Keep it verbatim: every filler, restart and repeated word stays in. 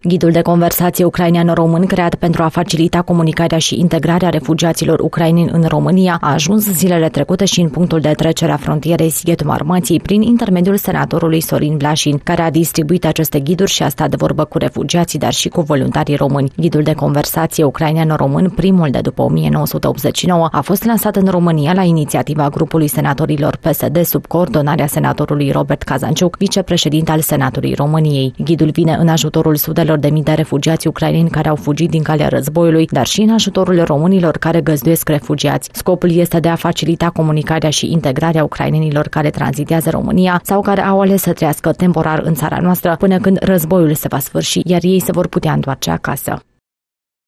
Ghidul de conversație ucrainean-român, creat pentru a facilita comunicarea și integrarea refugiaților ucraineni în România, a ajuns zilele trecute și în punctul de trecere a frontierei Sighetul Marmației prin intermediul senatorului Sorin Vlașin, care a distribuit aceste ghiduri și a stat de vorbă cu refugiații, dar și cu voluntarii români. Ghidul de conversație ucrainean-român, primul de după o mie nouă sute optzeci și nouă, a fost lansat în România la inițiativa grupului senatorilor P S D sub coordonarea senatorului Robert Cazanciuc, vicepreședinte al Senatului României. Ghidul vine în ajutorul sutelor de mii de refugiați ucraineni care au fugit din calea războiului, dar și în ajutorul românilor care găzduiesc refugiați. Scopul este de a facilita comunicarea și integrarea ucrainenilor care tranzitează România sau care au ales să trăiască temporar în țara noastră până când războiul se va sfârși, iar ei se vor putea întoarce acasă.